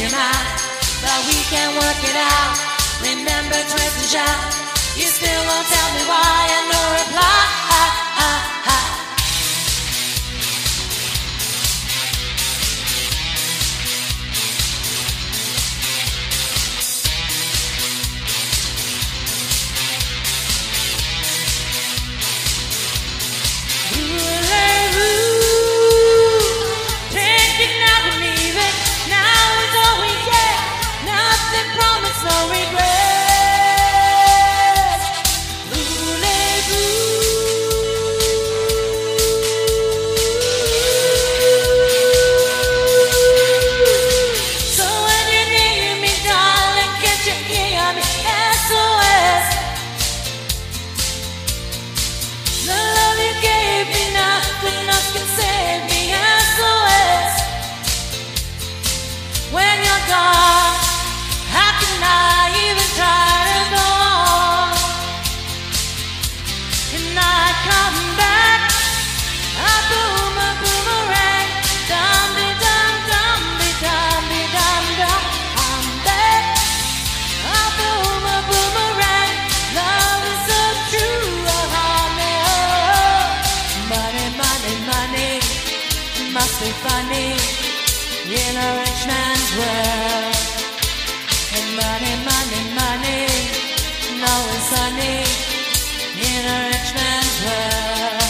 your mind, but we can work it out. Remember, twist and shout. You still won't tell me why, and no reply. No regret. So when you need me, darling, can't you hear me? SOS. The love you gave me, nothing else can save me. SOS. When you're gone, how can I even try to go on? Can I come back? A boomerang, dum-de-dum-dum-de-dum-de-dum-dum. I'm back. A boomerang, love is so true, honey. Money, money, money, must be funny in a rich man's world. Money, money, money, no it's sunny in a rich man's world.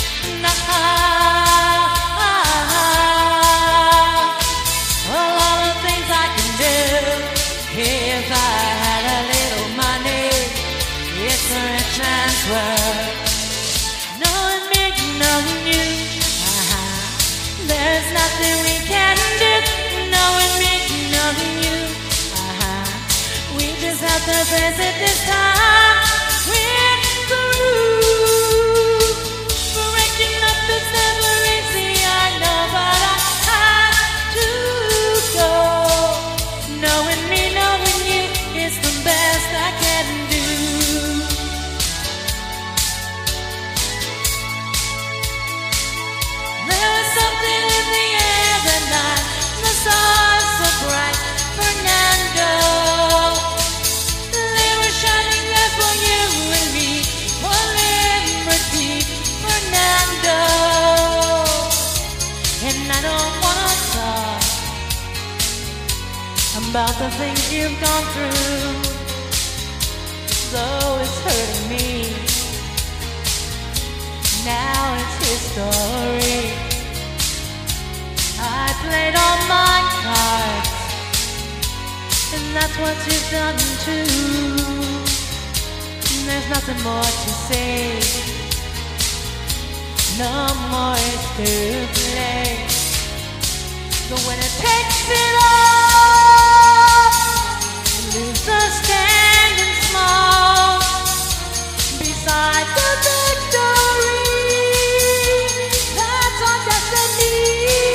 All the things I can do if I had a little money. It's a rich man's world. Knowing me, knowing you, there's nothing we can do. Knowing me, knowing you, we just have to face it this time. We're through. Breaking up is never easy, I know, but I have to go. Knowing me, knowing you is the best I can do. There was something in the air that night, the stars so bright, Fernando. And I don't wanna talk about the things you've gone through, though it's hurting me. Now it's history. I played all my cards, and that's what you've done too. There's nothing more to say. No more is to play. But when it takes it all, losers standing small beside the victory. That's our destiny.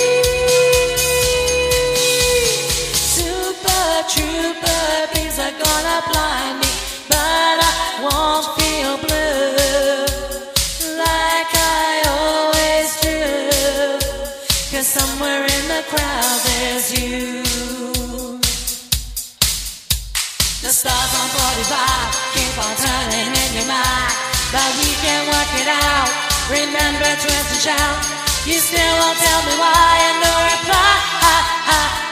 Super trooper bees are gonna blind me, but I won't feel blue like I always do. 'Cause somewhere in the crowd there's you. The stars on 45 keep on turning in your mind, but we can work it out. Remember, twist and shout. You still won't tell me why, and no reply.